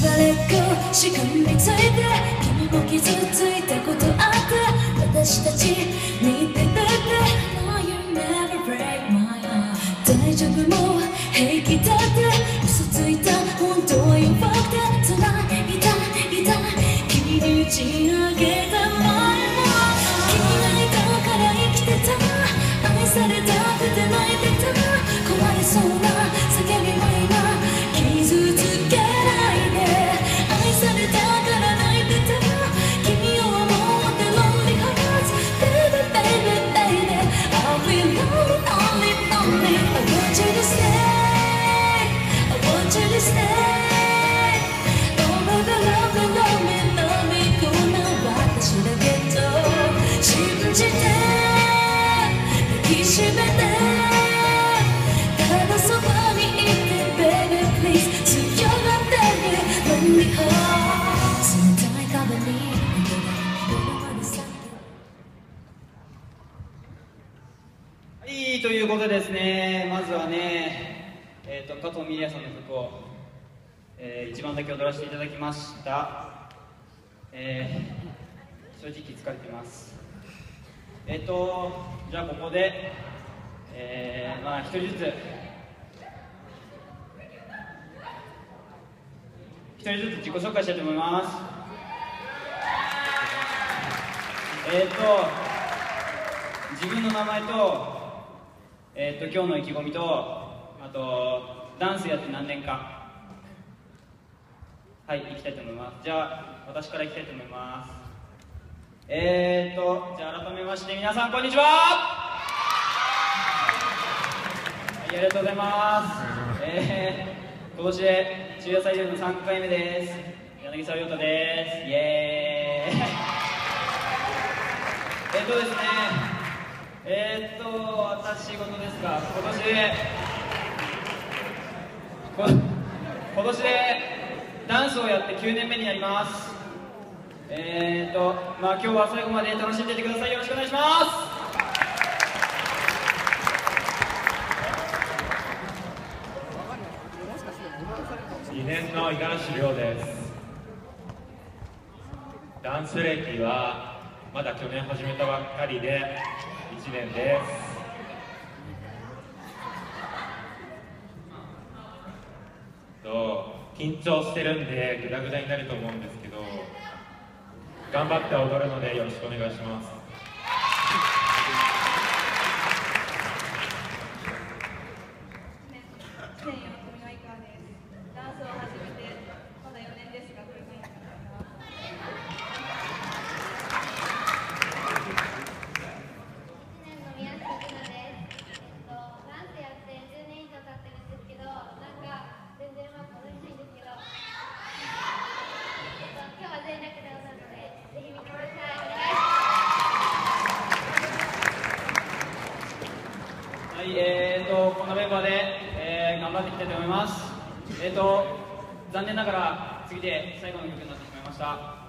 ばれっこしがみついて君も傷ついたことあって私たち似てるって No you never break my heart 大丈夫もう平気だって嘘ついた本当は弱くて辛い痛い痛い君に打ち上げた前君がいたから生きてた愛されたって泣いてた壊れそうな叫びは今傷つけないで愛されたから泣いてた君を思って Lonely hearts Baby baby baby I'll be lonely lonely lonely I want you to stay I want you to stay Oh baby love me love me love me こんな私だけど信じて抱きしめてただそばにいて Baby please 強がってね Lonely hearts 冷たい壁にはい、ということでですね、まずはね、加藤ミリヤさんの曲を、一番だけ踊らせていただきました。正直疲れてます。じゃあここで、一人ずつ自己紹介したいと思います。自分の名前と、今日の意気込みと、あとダンスやって何年か、はい、いきたいと思います。じゃあ私からいきたいと思います。じゃあ改めまして皆さんこんにちは。はい、ありがとうございます。今年で中野祭りの3回目です。柳沢亮太です。イエーイ。ですね、私事ですが、今年でダンスをやって9年目になります。今日は最後まで楽しんでいってください。よろしくお願いします。 2年の五十嵐亮です。ダンス歴はまだ去年始めたばっかりで1年です。緊張してるんでグダグダになると思うんですけど、頑張って踊るのでよろしくお願いします。 このメンバーで、頑張っていきたいと思います。残念ながら次で最後の曲になってしまいました。